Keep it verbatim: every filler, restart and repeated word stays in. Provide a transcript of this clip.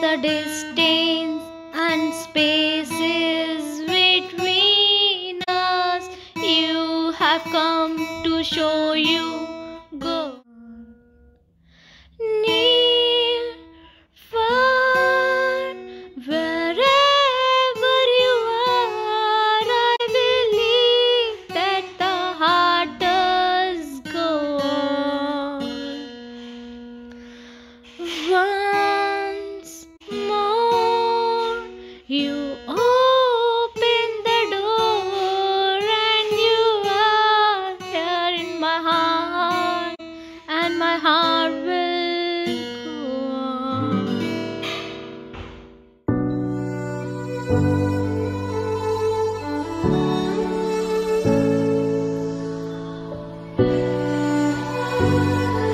the distance and spaces between us, you have come to show you good. Near, far, wherever you are, I believe that the heart does go on. Once more, you open the door and you are here in my heart, and my heart will go on.